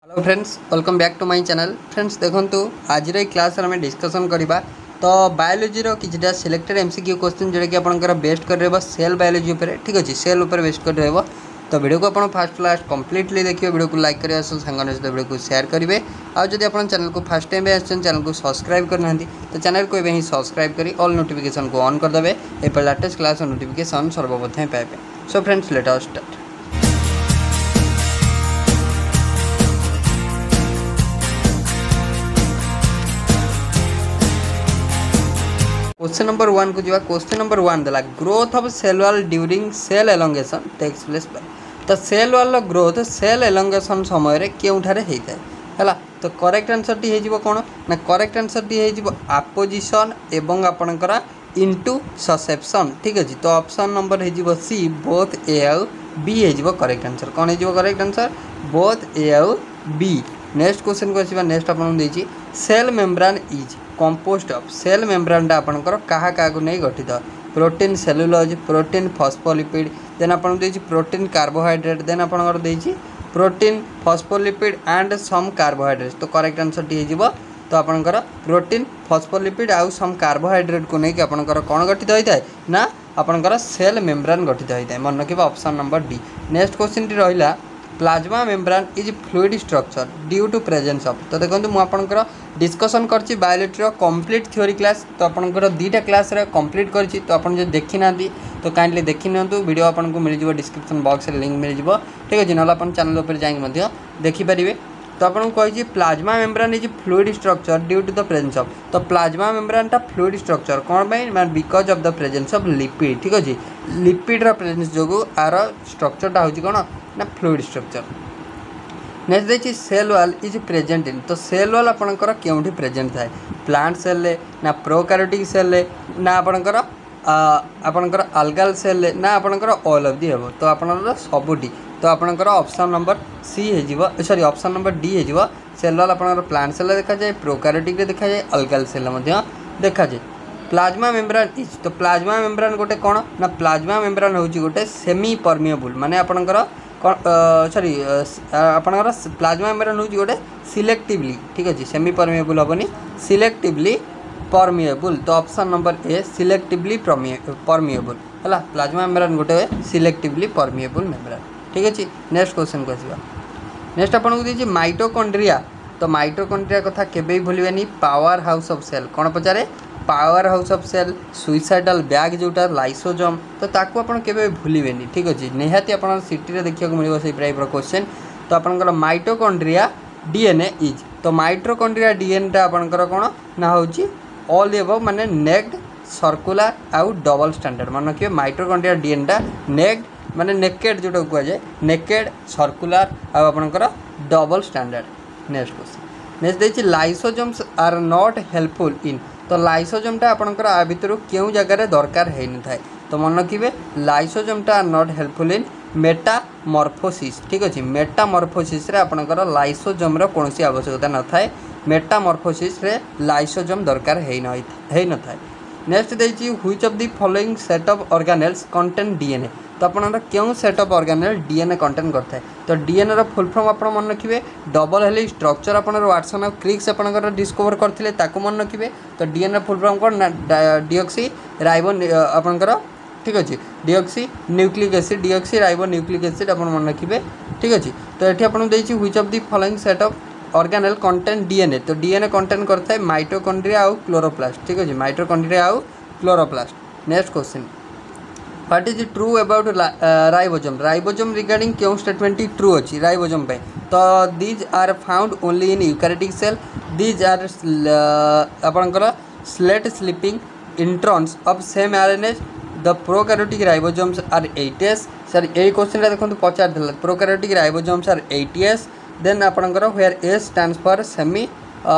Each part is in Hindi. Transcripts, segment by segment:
Hello friends, welcome back to my channel. Friends देखंतु आज क्लास में डिस्कसन करबा तो बायोलॉजी रो किछटा सिलेक्टेड एमसीक्यू क्वेश्चन जोटा कि आपनकर बेस्ट कर रहबो सेल बायोलॉजी ऊपर। ठीक अछि, सेल ऊपर बेस्ट कर रहबो। तो वीडियो को अपन फास्ट लास्ट कंप्लीटली देखिए। वीडियो को लाइक करिया संगन सहित वीडियो को शेयर करेंगे। आ जदि अपन चैनल को फर्स्ट टाइम आछन चैनल को सब्सक्राइब करना तो चैनल को ही सब्सक्राइब करी ऑल नोटिफिकेशन को ऑन कर देबे। ए पर लेटेस्ट क्लास नोटिफिकेशन सर्वप्रथम पाइबे। So friends let us start. Question number 1 को जीवा। क्वेश्चन नंबर 1 देला growth of cell wall during cell elongation takes place by. तो cell wall growth cell elongation समय रे केउठारे हेइताय हला। तो करेक्ट आंसर टी हेजिबो कोन ना, करेक्ट आंसर टी हेजिबो अपोजिशन एवं आपनकर इनटू ससेप्शन। ठीक अछि, तो ऑप्शन नंबर हेजिबो सी बोथ ए और बी हेजिबो करेक्ट आंसर। कोन हेजिबो करेक्ट आंसर बोथ ए और बी। नेक्स्ट क्वेश्चन को आसीबा। नेक्स्ट आपन देछि cell membrane is composed of. Cell membrane टा आपनकर कहा कहा को नहीं गठित protein cellulose protein phospholipid then आपन देछि प्रोटीन कार्बोहाइड्रेट देन आपनकर देछि protein phospholipid and some carbohydrate. तो करेक्ट आंसर टी हेजिबो तो आपनकर प्रोटीन फॉस्फोलिपिड आउ सम कार्बोहाइड्रेट को नहीं आपनकर कोन गठित होइताय ना आपनकर सेल मेम्ब्रेन गठित होइताय। मन रखिबा option number D. Next question टी रहिला plasma membrane is fluid structure due to presence of. तो देखो मुझे आपंकर डिस्कसन करछि बायोलॉजी कंप्लीट थ्योरी क्लास। तो आपंकर दुईटा क्लास रे कंप्लीट करछि। तो आपन जो देखि ना तो काइंडली देखि नियंतु। वीडियो आपन को मिल जिवो डिस्क्रिप्शन बॉक्स रे लिंक मिल जिवो। ठीक अछि, नला अपन चैनल ऊपर जाई मध्य देखि परिबे। तो आपन को कहि plasma membrane is fluid structure due to the presence of. तो प्लाज्मा मेम्ब्रेन टा फ्लूइड स्ट्रक्चर कोन बाय माने because of the presence of lipid. ठीक अछि, लिपिड रा प्रेजेंस जोगु आर स्ट्रक्चर टा होछि कोन ना फ्लूइड स्ट्रक्चर। नेक्स्ट देखिए cell wall is present in. तो सेल वॉल आपनकर केउठी प्रेजेंट थाए प्लांट सेल ले ना प्रोकैरियोटिक सेल ले ना आपनकर अल्गल सेल ले ना आपनकर ऑल ऑफ दी हेबो। तो आपनकर सबुटी तो आपनकर ऑप्शन नंबर सी हे जिवो सॉरी ऑप्शन नंबर डी हे जिवो। सेल वॉल आपनकर प्लांट सेल रे देखा जाए प्रोकैरियोटिक रे देखा जाए अल्गल सेल मध्ये देखा जाए। प्लाज्मा मेम्ब्रेन इज तो प्लाज्मा मेम्ब्रेन गोटे कोन ना प्लाज्मा मेम्ब्रेन होची गोटे सेमी परमिएबल माने आपनकर सॉरी आपनकर प्लाज्मा मेम्ब्रेन होची गोटे सिलेक्टिवली। ठीक अछि, सेमी परमिएबल होबनी सिलेक्टिवली परमिएबल। तो option number A selectively permeable हला। प्लाज्मा मेम्ब्रेन गोटे सिलेक्टिवली परमिएबल मेम्ब्रेन। ठीक अछि, नेक्स्ट क्वेश्चन को आसीबा। नेक्स्ट आपन को दिछि माइटोकॉन्ड्रिया। तो माइटोकॉन्ड्रिया कथा केबे भूलिबेनी पावर हाउस ऑफ सेल। कोन पचारे power house of cell suicidal bag जोटा लाइसोजोम। तो ताकू आपन केबे भूलिबेनी। ठीक अछि, निहाती आपन सिटी रे देखिया को मिलिबो सेही टाइप रो क्वेश्चन। तो आपनकर माइटोकॉन्ड्रिया डीएनए इज। तो माइटोकॉन्ड्रिया डीएनए टा आपनकर कोन ना होची ऑल द अबव माने नेक्ड सर्कुलर आउ डबल स्टैंडर्ड। मन रखिए माइटोकॉन्ड्रिया डीएनए टा नेक्ड माने नेकेड जोटा को जाय नेकेड सर्कुलर आउ आपनकर डबल स्टैंडर्ड। Next question. नेक्स्ट देछि lysosomes are not helpful in. तो लाइसोजोम टा आपनकर आ भितर केउ जगह रे दरकार है न थाए। तो मन रखिबे लाइसोजोम टा are not helpful in metamorphosis. ठीक अछि, मेटामॉर्फोसिस रे आपनकर लाइसोजोम रो कोनोसी आवश्यकता न थाए। मेटामॉर्फोसिस रे लाइसोजोम दरकार है न थाए। नेक्स्ट देछि which of the following set of organelles contain DNA. तो आपनकर केउ set of organelle DNA contain करथाय। तो डीएनए रो फुल फॉर्म आपन मन रखिबे डबल हेलिक्स स्ट्रक्चर आपन वाटसन और क्रिक्स आपनकर डिस्कवर करथिले ताकू मन रखिबे। तो डीएनए फुल फॉर्म कोन ना डीऑक्सी राइबो आपनकर। ठीक अछि, deoxy nucleic acid deoxy ribo nucleic acid आपन मन रखिबे। ठीक अछि, तो एठी आपन देछि which of the following set of organelle contain DNA. तो डीएनए कंटेन करथाय माइटोकॉन्ड्रिया और क्लोरोप्लास्ट। ठीक अछि, माइटोकॉन्ड्रिया और chloroplast. Next question what is true about ribosome. Ribosome regarding क्यों स्टेटमेंट ट्रू अच्छी राइबोसोम पे। तो these are found only in eukaryotic cell. These are आपनकर slate sleeping introns of same RNA. The prokaryotic ribosomes are 8s। सर ए क्वेश्चन रे देखंतु पचार देला prokaryotic ribosomes are 8s। Then आपनकर where s stands for semi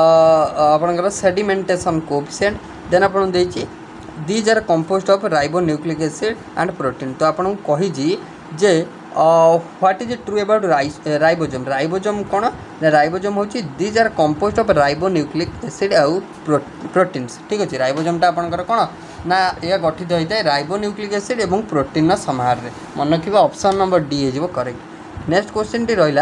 आपनकर सेडिमेंटेशन कोएफिशिएंट। देन आपन देछि these are composed of ribo nucleic acid and protein. तो आपन कहि जी जे what is true about ribosome. Ribosome कोन ना राइबोसोम होची these are composed of ribo nucleic acid आउ प्रोटीन्स। ठीक अछि, राइबोसोम टा आपनकर कोन ना या गठित होइताय राइबो न्यूक्लिक एसिड एवं प्रोटीन समाहार रे। मन रखिबा ऑप्शन नंबर डी हे जिवो करेक्ट। नेक्स्ट क्वेश्चन टी रहिला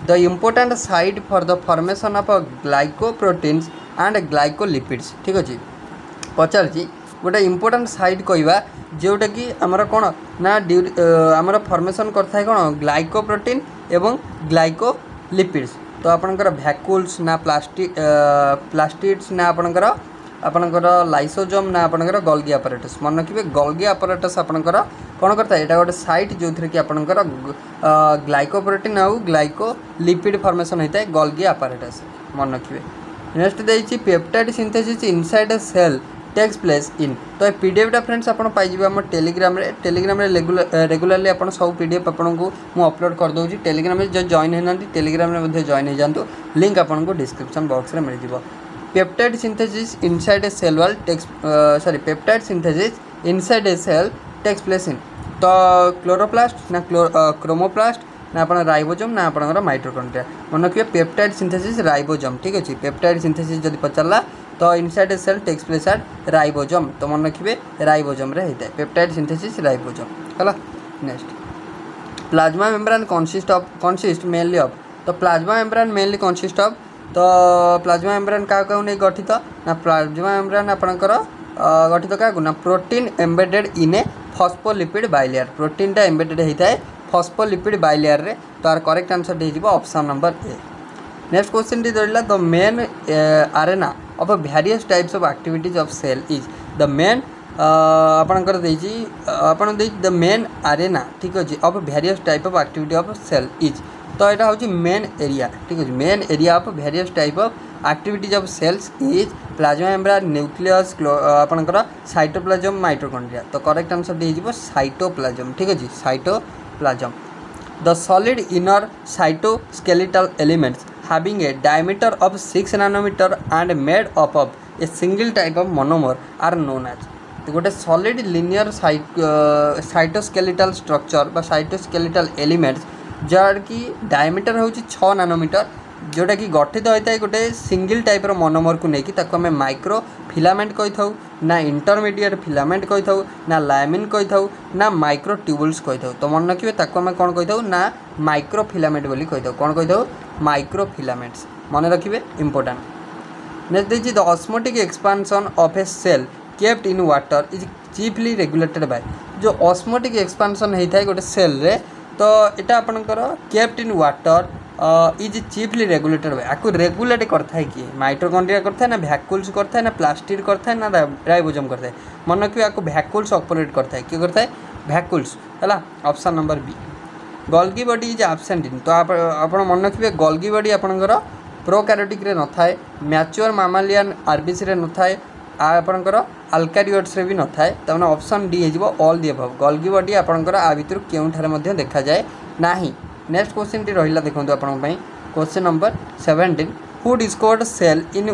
the important site for the formation of glycoproteins and glycolipids ठीक अच्छे पचार गोटे इम्पोर्टाट साइट कहवा जोटा कि आमर कौन ना आमर फॉर्मेशन करता है कौन ग्लाइकोप्रोटीन एवं ग्लाइकोलिपिड्स तो आपणकर भैक्यूल्स ना प्लास्टिड्स ना आपणकर लाइसोजोम ना आपणकर गोल्गी अपैरेटस मन रखिए गोल्गी अपैरेटस आपणकर कौन करता है यहाँ गोटे साइट जो थी कि आपणकर ग्लाइकोप्रोटीन आउ ग्लाइकोलिपिड फॉर्मेशन होता है गोल्गी अपैरेटस मन रखिए नेक्स्ट देखिए peptide synthesis inside a cell takes place in तो पीडीएफटा फ्रेंड्स आप पाइबे आम टेलीग्राम रेगुलारली आप सब पीडीएफ आपको मुझे अपलोड कर दूसरी टेलीग्राम जो जॉइन होना टेलीग्राम जॉइन हो जातु लिंक आपको डिस्क्रिप्शन बॉक्स में मिल जाए peptide synthesis inside a cell wall takes peptide synthesis inside a cell takes place in तो क्लोरोप्लास्ट ना क्रोमोप्लास्ट ना आप राइबोजोम ना आप माइटोकॉन्ड्रिया मन रखिए पेप्टाइड सिंथेसिस राइबोजोम ठीक अच्छे पेप्टाइड सिंथेसिस जब पचारा तो inside a cell takes place at ribosome तो मन रखिए राइबोजोम रे होता है पेप्टाइड सिंथेसिस राइबोजोम है next plasma membrane consist mainly of तो plasma membrane mainly consist of तो प्लाज्मा मेम्ब्रेन क्या नहीं गठित ना प्लाज्मा मेम्ब्रेन आपणकर गठित क्या ना protein embedded in a phospholipid bilayer प्रोटीनटा एम्बेडेड होता है फॉस्फोलिपिड बाइलेयर रे तो आर करेक्ट आंसर हो option number A next question टी धरला the main arena of various types of activities of cell is the main आपणकर द मेन आरेना ठीक अच्छे of various type of activity of cell is तो यहाँ हूँ मेन एरिया ठीक अच्छे main area of various type of activities of cells is plasma membrane nucleus आपणकर साइटोप्लाज्म माइटोकॉन्ड्रिया तो करेक्ट आंसर हो साइटोप्लाज्म ठीक अच्छे cytoplasm the solid inner cytoskeletal elements having a diameter of 6 nanometer and made up of a single type of monomer are known as तो गोटे सॉलिड लिनियर साइटोस्केलेटल स्ट्रक्चर बा साइटोस्केलेटल एलिमेंट्स जार कि डायमीटर हूँ 6 नानोमीटर जोटा कि गठित होता है गोटे सिंगल टाइप मोनोमर को लेकिन आम माइक्रो फिलामेंट कही था ना इंटरमीडिएट फिलामेंट कही था ना लामिन कही था ना माइक्रो ट्यूबुल्स कही था तो मन रखिए आम कौन कही था ना माइक्रो फिलामेंट बोली कही था कौन कही था माइक्रो फिलामेंट्स मन रखिए इंपोर्टेंट नेक्स्ट देखिए the osmotic expansion of a cell kept in water is chiefly regulated by जो ऑस्मोटिक एक्सपांशन होता है गोटे सेल रे तो यहाँ आपंकर kept in water is chiefly regulated by आपको रेगुलेट करता है किए माइटोकॉन्ड्रिया करता है ना भैक्यूल्स करता है ना प्लास्टिड करता है ना राइबोजोम करता है मन रखिए आपको भैक्यूल्स ऑपरेट करता है किए करता है भैक्यूल्स है option number B Golgi body is absent in तो आप मन रखिए गोल्गी बॉडी आपंकर प्रोकैरियोटिक रे न थाए मैच्योर मामालियन आरबीसी रे न थाए आपंकर अल्कारियोट्स रे भी न थाए तो ऑप्शन डी हो all the above Golgi body आपंकर आ भितर केउठारे देखा जाए नाही नेक्स्ट क्वेश्चन टी रहिला देखंतु आपन पई question number 17 who discovered cell in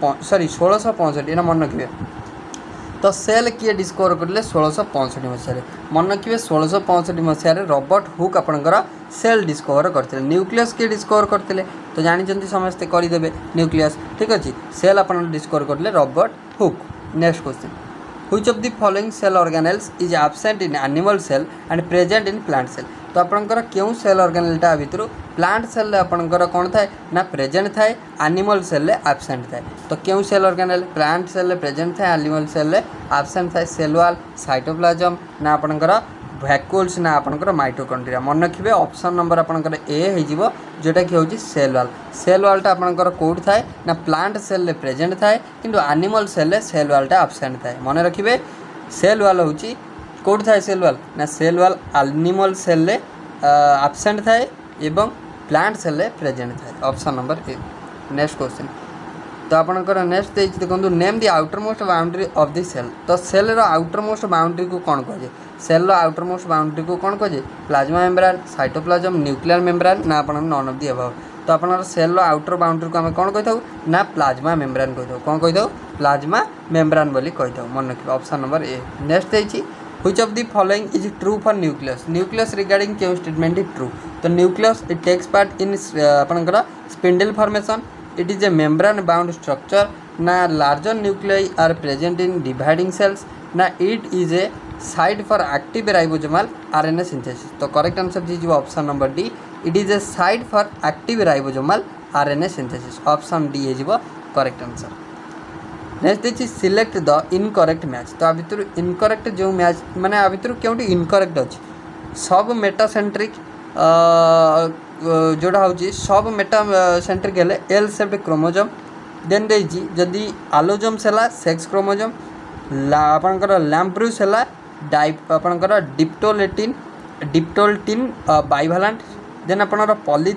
1665 एना मन रखिए तो सेल किए डिस्कवर करले 1665 मसीह मन रखिए 1665 मसीह रॉबर्ट हुक आपंकर सेल डिस्कवर करते न्यूक्लियस किए डिस्कवर करते तो जानी समस्ते करदे न्यूक्लियस ठीक अच्छे सेल आप डिस्कवर करले Robert Hooke next question which of the following cell organelles is absent in animal cell and present in plant cell तो आपंकर क्यों सेल ऑर्गेनेलटा भितर प्लांट सेल आपंकर कौन थाए ना प्रेजेंट थाए एनिमल सेल एब्सेंट थाए तो क्यों cell organelle plant cell present थाए एनिमल सेल एब्सेंट थाए सेल वाल साइटोप्लाज्म ना आपंकर भैक्यूल्स ना आपंकर माइटोकॉन्ड्रिया मन रखिए ऑप्शन नंबर आपंकर ए हो जोटा कि हूँ सेल वालटा आपंकर कौट थाए ना प्लांट सेल प्रेजेंट थाए किंतु एनिमल सेल वालटा एब्सेंट थाए मन रखिए सेल वाल हूँ कौट थाए सेल वाल ना cell wall animal cell absent थाए एवं प्लांट सेल प्रेजेंट थाए option number A next question तो आपंकर नेक्स्ट देखो name the outermost boundary of the cell तो सेल रो आउटर मोस्ट बाउंड्री को कौन कहे सेल रो आउटर मोस्ट बाउंड्री को कौन कहे plasma membrane cytoplasm nuclear membrane ना आप नॉन ऑफ द अबव तो आप सेल रो आउटर बाउंड्री को आम कौन कही था ना प्लाज्मा मेम्ब्रेन कही कौन कही प्लाज्मा मेम्ब्रेन बोली कही मन रखिए ऑप्शन नंबर ए नेक्स्ट देखिए which of the following is true for nucleus regarding क्यों स्टेटमेंट इज ट्रू तो nucleus it takes part in आपंकर spindle formation it is a membrane bound structure ना larger nuclei are present in dividing cells ना it is a site for active ribosomal RNA synthesis तो करेक्ट आंसर जी option number D it is a site for active ribosomal RNA synthesis option D हो करेक्ट आंसर। नेक्स्ट देखिए सिलेक्ट द इनकरेक्ट मैच। तो आ भितर इनकरेक्ट जो मैच माने आ भितर क्योंटी इनकरेक्ट अच्छी सब मेटासेंट्रिक जोड़ा हूँ सब मेटासेंट्रिक हेले एल सेप्ड क्रोमोजोम देन देजी जदि आलोजम्स है सेक्स क्रोमोजोम आपणकर लैम्प्रूस है डाइप आपणकर डिप्टोल्टिन बाइभालेंट देन आपणकर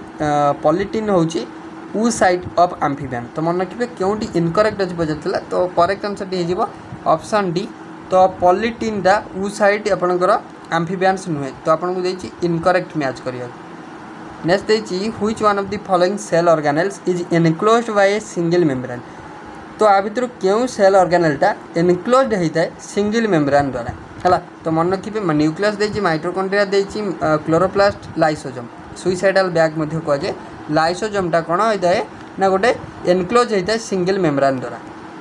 पॉलिटिन होची ऊ साइड ऑफ एम्फीबियन। तो मन रखिए क्योंटी इनकरेक्ट अच्छी पचार तो करेक्ट आंसर टी हो ऑप्शन डी। तो पॉलिटिन दा ऊ साइड आपणकर एम्फीबियंस नुहे तो आपको देछि इनकरेक्ट मैच करिया। नेक्स्ट देछि which one of the following cell organelles is enclosed by a single membrane. तो आ भितर क्यों सेल ऑर्गेनेलटा एनक्लोज्ड होता है सिंगल मेम्ब्रेन द्वारा है। तो मन रखिए न्यूक्लियस देछि माइटोकॉन्ड्रिया देछि क्लोरोप्लास्ट लाइसोजोम सुइसाइडल बैग मध्य कहुए लाइसोजोमटा कौन होता है ना गोटे एनक्लोज होता है सिंगल मेम्ब्रेन द्वारा।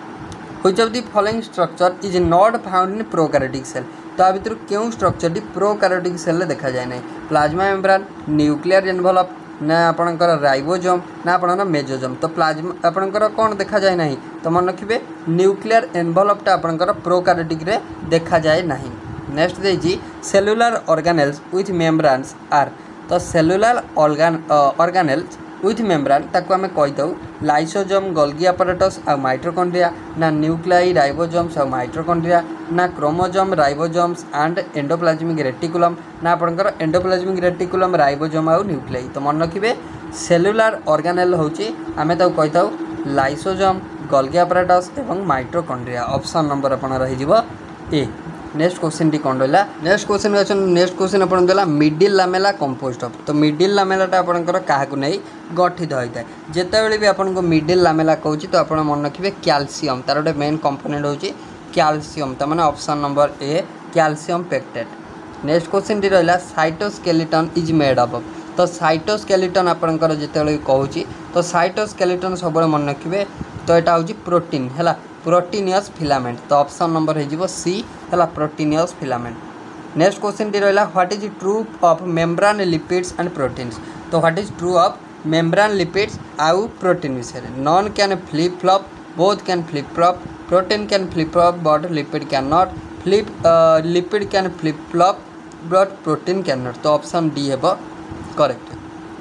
Which of the following structure is not found in prokaryotic cell. तो आ भितर क्यों स्ट्रक्चर टी प्रोकैरियोटिक सेल देखा जाए ना प्लाज्मा मेम्ब्रेन न्यूक्लियर एनवलप ना आपणकर राइबोसोम ना आपणकर मेसोसोम। तो प्लाज्मा आपणकर कौन देखा जाए ना तो मन रखिए न्यूक्लियर एनवलपटा आपणकर प्रोकैरियोटिक रे देखा जाए ना। नेक्स्ट देछि cellular organelles with membranes are. तो सेलुलर ऑर्गेनेल्स विथ मेम्ब्रेन ताको आमे कहिताऊ लाइसोजोम गोल्गी अपैरेटस आ माइटोकॉन्ड्रिया ना न्यूक्लियाई राइबोसोम्स आ माइटोकॉन्ड्रिया ना chromosome ribosomes and endoplasmic reticulum ना आपणकर एंडोप्लाज्मिक रेटिकुलम राइबोसोम आ न्यूक्लियाई। तो मन रखिए सेलुलर ऑर्गेनेल होची आमे ताको कहिताऊ लाइसोजोम गोल्गी अपैरेटस एवं माइटोकॉन्ड्रिया। ऑप्शन नंबर अपन रही जिवो ए। नेक्स्ट क्वेश्चन टी कौन रहा नेक्स्ट क्वेश्चन अपन देला मिडिल लामेला कंपोस्ट ऑफ। तो मिडिल लामेलाटा आपनकर काहाकू नहीं गठित होता है जिते भी आपन को मिडिल लामेला कहूँ तो आप मन रखिए कैल्शियम तार गोटे मेन कंपोनेंट होची कैल्शियम तो मैंने option number A calcium pectate. Next question टी रहा साइटोस्केलेटन इज मेड अप। तो साइटोस्केलेटन आपनकर जिते कहूँ तो साइटोस्केलेटन सब मन रखिए तो यहाँ हूँ प्रोटीन है प्रोटीनियस फिलामेंट। तो ऑप्शन नंबर हो सी है प्रोटीनियस फिलामेंट। नेक्स्ट क्वेश्चन टी रहा what is true of membrane lipids and proteins. तो what is true of membrane lipids आउ प्रोटीन विषय none can flip flop both can flip flop protein can flip flop but lipid cannot lipid can flip flop but protein cannot. तो ऑप्शन डी है correct.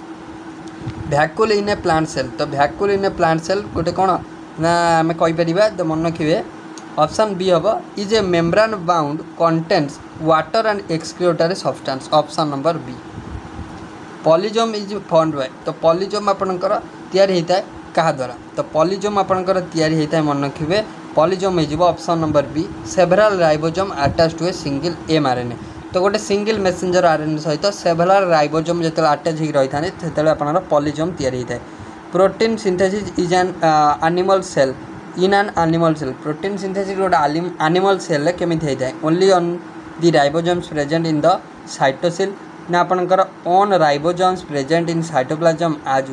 Vacuole in a plant cell. तो vacuole in a plant cell गोटे कौन ना आम कहीपर तो मन रखिए ऑप्शन बी हम is a membrane bound contains water and excretory substance. Option number B. Polysome is formed by. तो पॉलीजोम आपणकर तैयारी होता है क्या द्वारा। तो पॉलीजोम आपणकर तैयारी होता है मन रखिए पॉलीजोम हो option number B several ribosome attach to a single mRNA. तो गोटे सिंगल मेसेंजर आरएनए सहित सेवराल राइबोसोम जो अटैच हो रही था आपणकर पॉलीजोम तैयारी होता है। Protein synthesis is an animal cell in an animal cell. Protein synthesis गोटे एनिमल सेल केमी होता है only on the ribosomes present in the cytosol ना आपणकर on ribosomes present in cytoplasm as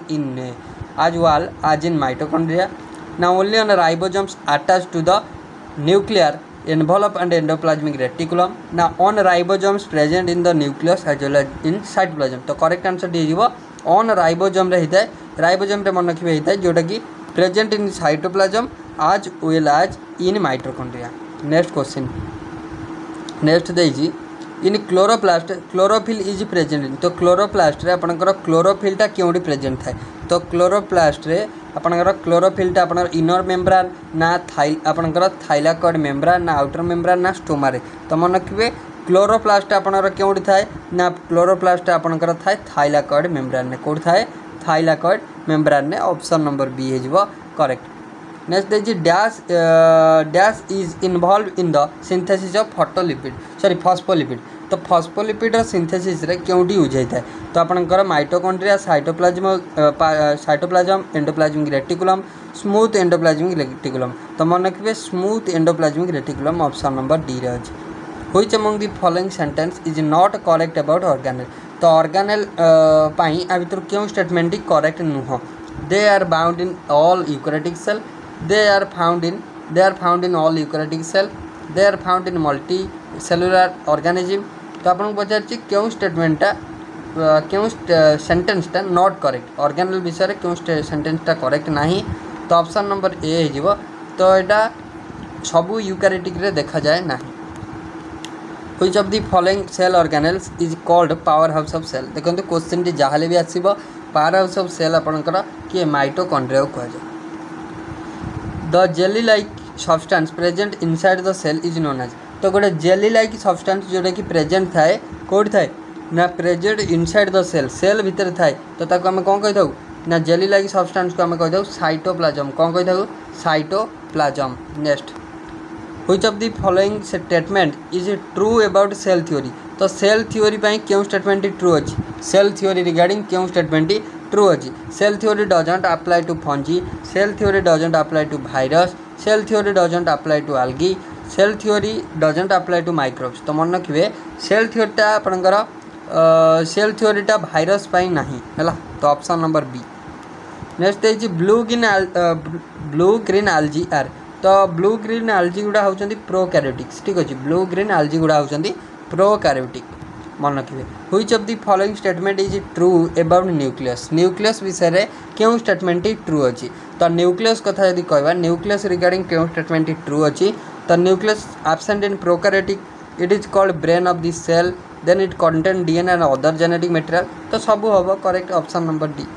well as in mitochondria ना only on ribosomes attach to the nuclear envelope and endoplasmic reticulum ना on ribosomes present in the nucleus as well as in cytoplasm। तो करेक्ट आंसर डी हो ऑन राइबोसोम रे होता है राइबोसोम रे मन रखिए होता है जोटा कि present in cytoplasm as well as in mitochondria। Next question next देजी in chloroplast chlorophyll is present in. तो क्लोरोप्लास्ट रे आपनकर क्लोरोफिलटा क्योंटी प्रेजेंट थाए। तो क्लोरोप्लास्ट रे आपनकर क्लोरोफिलटा आपनकर इनर मेम्ब्रेन ना आपनकर थाइलाकॉइड मेम्ब्रेन ना आउटर मेम्ब्रेन ना स्टोमा रे। तो मन रखिए क्लोरोप्लास्ट आपनकर क्योंटी थाए ना क्लोरोप्लास्ट आपनकर थाए थाइलाकॉइड मेम्ब्रेन ने कोड थाए थाइलाकॉइड मेम्ब्रेन ने। ऑप्शन नंबर बी हो करेक्ट। नेक्स्ट देखिए dash is involved in the synthesis of phospholipid. तो फॉस्फोलिपिड सिंथेसिस रे क्योंटी यूज होता है। तो आपनकर mitochondria cytoplasm endoplasmic reticulum smooth endoplasmic reticulum. तो मन रखिए smooth endoplasmic reticulum option number D रे अछि। Which among the following sentence is not correct about organelle. तो ऑर्गेनेल पाई आ भितर क्यों स्टेटमेंट करेक्ट नुह। They are bound in all eukaryotic cell they are found in all eukaryotic cell they are found in multi cellular organism। तो आपन पचार क्यों स्टेटमेंटा क्यों सेंटेंसटा नॉट करेक्ट ऑर्गेनाल विषय क्यों सेंटेंसटा करेक्ट नहीं तो ऑप्शन नंबर ए हो तो यहाँ सबू यूकारियोटिक रे देखा जाए ना which of the following cell organelles is called power house of cell देखो क्वेश्चन टी जहाँ भी आसो पावर हाउस ऑफ सेल आपंकर किए माइटोकॉन्ड्रिया को कहुए the jelly like substance present inside the cell is known as तो गोटे जेली लाइक सब्सटेंस जोटा कि प्रेजेंट थाए कौट थाए ना present inside the cell cell भितर थाए तो ताको आम कौन कही ना जेली लाइक सब्सटेंस को आम कही साइटोप्लाज्म कौन कही cytoplasm next which of the following statement is true about cell theory तो सेल थ्योरी पाई क्यों स्टेटमेंट ट्रू अच्छी सेल थ्योरी रिगार्डिंग क्यों स्टेटमेंट ट्रू अच्छी cell theory doesn't apply to fungi cell theory doesn't apply to virus cell theory doesn't apply to algae cell theory doesn't apply to microbes तो मन रखिए सेल थ्योरीटा आपंकर सेल थ्योरीटा भाइरस पाई नहीं है तो ऑप्शन नंबर बी नेक्स्ट है ब्लू ग्रीन आल्जी आर तो ब्लू ग्रीन आल्जी गुड़ा होती प्रोकैरियोटिक्स ठीक अच्छे ब्लू ग्रीन आल्जी गुड़ा होती प्रोकैरियोटिक मन रखिए which of the following statement is true about nucleus nucleus विषय में क्यों स्टेटमेंट ट्रू अच्छी तो न्यूक्लियस कथा यदि कहवा न्यूक्लियस रिगार्डिंग क्यों स्टेटमेंट ट्रू अच्छी तो nucleus absent in prokaryotic it is called brain of the cell then it contain DNA and other genetic material तो सबू हम correct option number D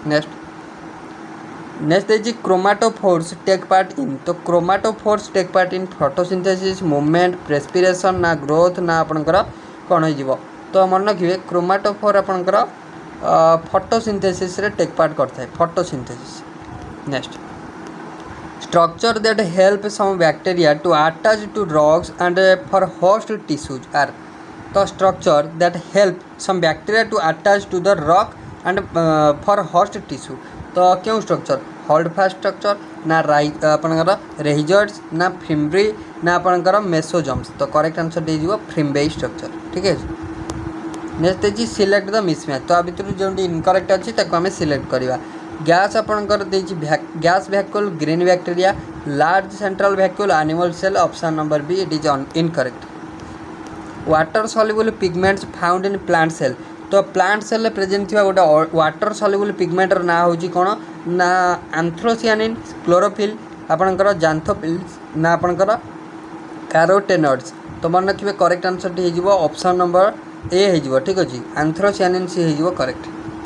next है क्रोमाटोफोर्स टेक पार्ट इन तो chromatophores take part in photosynthesis movement respiration ना ग्रोथ ना आपंकर कौन हो तो मन रखिए क्रोमाटोफोर आपंकर फोटोसिंथेसिस रे टेक पार्ट करता है photosynthesis next structure that help some bacteria to attach to rocks and for host tissues are तो structure that help some bacteria to attach to the rock and for host tissue तो क्यों स्ट्रक्चर होल्ड फास्ट स्ट्रक्चर ना आपंकर रेहिजर्स ना फिम्ब्री ना आपंकर मेसोजम्स तो करेक्ट आंसर हो फ्रिम्बेई स्ट्रक्चर ठीक है नेक्स्ट है सिलेक्ट द मिसमैच तो आ भितर जो इनकरेक्ट अच्छी आम सिलेक्ट करवा गैस आपंकर gas vacuole green bacteria large central vacuole animal cell option number B it is incorrect water soluble pigments found in plant cell तो प्लांट सेल प्रेजेंट थी गोटे वाटर सॉल्युबल पिगमेंटर ना हूँ कौन ना एंथ्रोसियानिन क्लोरोफिल आपंकर जांथोफिल्स ना आपंकर कैरोटेनॉइड्स तो मन रखिए करेक्ट आंसर टी हो ऑप्शन नंबर ए हो ठीक अच्छे एंथ्रोसियानिन सी हो correct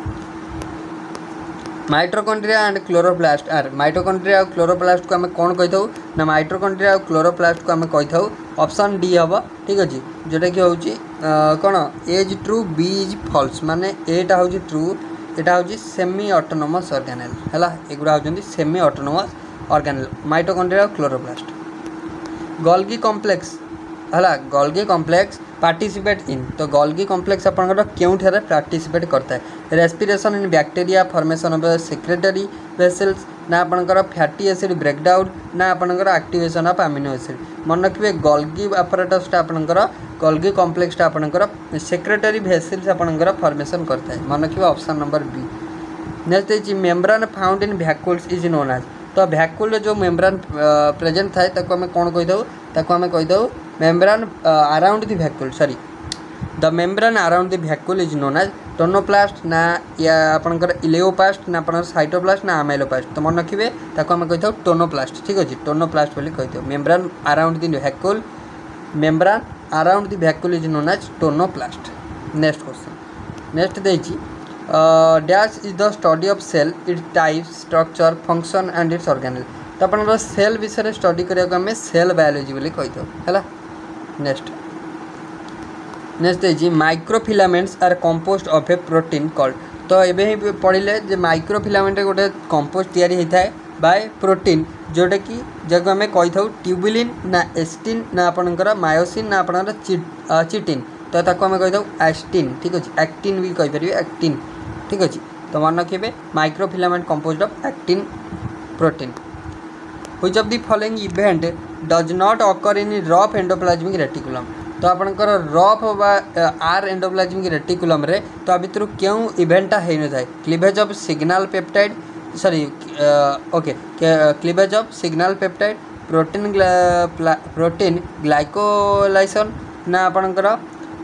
mitochondria and chloroplast are mitochondria और क्लोरोप्लास्ट को आम कौन कही ना माइटोकॉन्ड्रिया और क्लोरोप्लास्ट को आम कही ऑप्शन डी हम ठीक अच्छे जोटा कि हूँ कौन A is true B is false माने एटा हूँ ट्रू यहाँ हूँ सेमी ऑटोनोमस ऑर्गेनेल है एगुड़ा होती सेमी ऑटोनोमस ऑर्गेनेल माइटोकॉन्ड्रिया और क्लोरोप्लास्ट गोल्गी कॉम्प्लेक्स है गोल्गी कॉम्प्लेक्स पार्टिसिपेट इन तो गोल्गी कॉम्प्लेक्स आपंकर क्यों पार्टिसिपेट करता है respiration in bacteria formation of secretory vesicles ना आपंकर फैटी एसिड ब्रेकडाउन ना आपंकर एक्टिवेशन ऑफ अमीनो एसिड मन रखिए गोल्गी आपरेटसटा आपंकर गोल्गी कॉम्प्लेक्सटा आपंकर सेक्रेटरी वेसल्स आपंकर फॉर्मेशन करता है मन रखिए ऑप्शन नंबर बी नेक्स्ट है membrane found in vacuoles is known as तो वैक्यूल जो मेम्ब्रेन प्रेजेंट थाए आम कौन कही membrane around the vacuole sorry the membrane around the vacuole is known as tonoplast ना या आपंकर इलेओप्लास्ट ना आपंकर साइटोप्लास्ट ना आमाइलोप्लास्ट तो मन रखिए आम कही टोनोप्लास्ट ठीक अच्छे टोनोप्लास्ट बोली कही membrane around the vacuole membrane around the vacuole is known as tonoplast next question next देखिए dash is the study of cell its type structure function and its organelle तो आप सेल विषय स्टडी करें सेल बायोलॉजी बोली कही है नेक्स्ट है microfilaments are composed of a protein called तो ये ही पढ़ले जे माइक्रोफिलामेंट गोटे कंपोस्ट तैयारी होता है बाय प्रोटीन जोटा कि जगह आम कही था ट्यूबुलिन ना एस्टिन ना आपंकर मायोसिन ना आपंकर चिटिन तो आम कही था एस्टिन ठीक अच्छे एक्टिन भी कहीपर एक्टिन ठीक अच्छे तो मन रखिए microfilament composed of actin protein which of the following event does not occur in rough endoplasmic reticulum तो आपंकर रफ आर एंडोप्लाज्मिक रेटिकुलम रे तो आ भितर क्यों इवेंटा हो न थाए cleavage of signal peptide sorry okay cleavage of signal peptide protein glycosylation ना आपंकर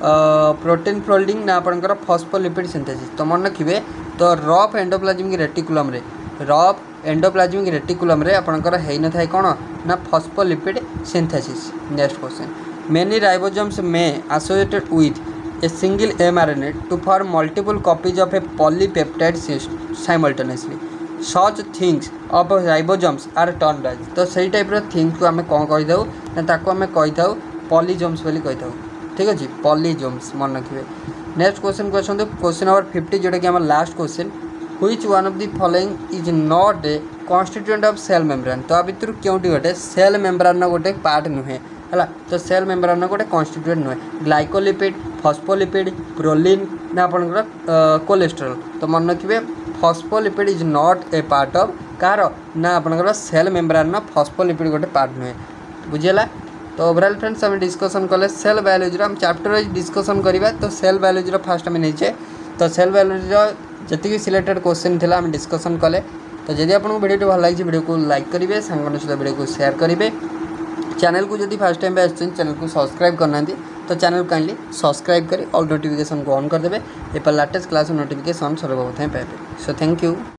प्रोटीन फोल्डिंग ना आपंकर फॉस्फोलिपिड सिंथेसिस। तो मन रखिए तो रफ एंडोप्लाज्मिक रेटिकुलम रे रफ एंडोप्लाज्मिक रेटिकुलम रे आपंकर है न थाए कौन ना phospholipid synthesis. Next question, many ribosomes may associated with a single mRNA to form multiple copies of a polypeptide simultaneously such things of ribosomes are termed as. तो सही टाइप थिंग्स को आम कौन कही था ना ताको आम कही था पॉलीजोम्स बोली कही था। ठीक अच्छे पॉलीजोम्स मन रखिए। नेक्स्ट क्वेश्चन को आसतु क्वेश्चन नंबर 50 जोटा कि आम last question, which one of the following is not a constituent of cell membrane. तो आ भितर क्योंटी गोटे सेल मेम्ब्रेन गोटे पार्ट नुहे है। तो सेल मेम्ब्रेन गोटे कॉन्स्टिट्यूएंट नुहे ग्लाइकोलिपिड फॉस्फोलिपिड प्रोलिन ना आपंकर कोलेस्टेरोल। तो मन रखिए phospholipid is not a part of कार ना आपंकर सेल मेम्ब्रेन फॉस्फोलिपिड गोटे पार्ट नुहे। बुझीगला। तो ओवरऑल फ्रेंड्स आम डिस्कसन कले सेल बायोलॉजी आम चैप्टर वाइज डिस्कसन करवा। तो सेल बायोलॉजी फास्ट आम नहीं तो सेल बायोलॉजी जी सिलेक्टेड क्वेश्चन थी आम डिस्कसन कले। तो जदि आपको वीडियो भल लगी वीडियो को लाइक करेंगे सांगों सहित वीडियो को शेयर करेंगे। चैनल को जब फास्ट टाइम चैनल को सब्सक्राइब करना तो चैनल काइंडली सब्सक्राइब कर ऑल नोटिफिकेशन को ऑन करदे। एपर लेटेस्ट क्लास नोटिफिकेशन सर्वप्रथम पाइबे। So thank you.